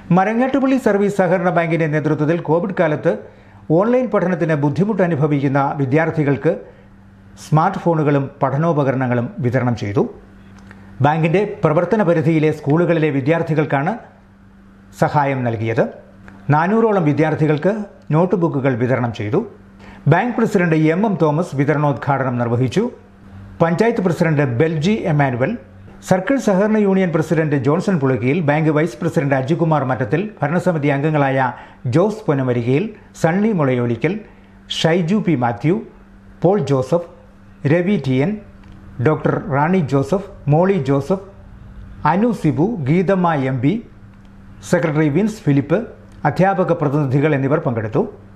Marangattupally service സഹകരണ ബാങ്കിന്റെ നേതൃത്വത്തിൽ കോവിഡ് കാലത്ത് ഓൺലൈൻ പഠനത്തിന് ബുദ്ധിമുട്ട് അനുഭവിക്കുന്ന വിദ്യാർത്ഥികൾക്ക് സ്മാർട്ട് ഫോണുകളും പഠനോപകരണങ്ങളും വിതരണം ചെയ്തു. ബാങ്കിന്റെ പ്രവർത്തന പരിധിയിലെ സ്കൂളുകളിലെ വിദ്യാർത്ഥികൾക്കാണ് സഹായം നൽകിയത്. 400ഓളം വിദ്യാർത്ഥികൾക്ക് നോട്ട് ബുക്കുകൾ വിതരണം ചെയ്തു. ബാങ്ക് പ്രസിഡന്റ് എം തോമസ് വിതരണോദ്ഘാടനം നിർവഹിച്ചു. പഞ്ചായത്ത് പ്രസിഡന്റ് ബെൽജി എമാനുവൽ, സർക്കിൾ സഹകരണ union president Johnson Pulikkayil, bank vice president Ajikumar Mattathil, ഭരണസമിതി അംഗങ്ങളായ Jose Ponnamarikayil, Sunny Mulayolikkal, Shaiju P Mathew, Paul Joseph, Ravi T N, doctor Rani Joseph, Molly Joseph, Anu Sibu, Geethamma M B, secretary Vince Philip, അധ്യാപക പ്രതിനിധികൾ എന്നിവർ പങ്കെടുത്തു.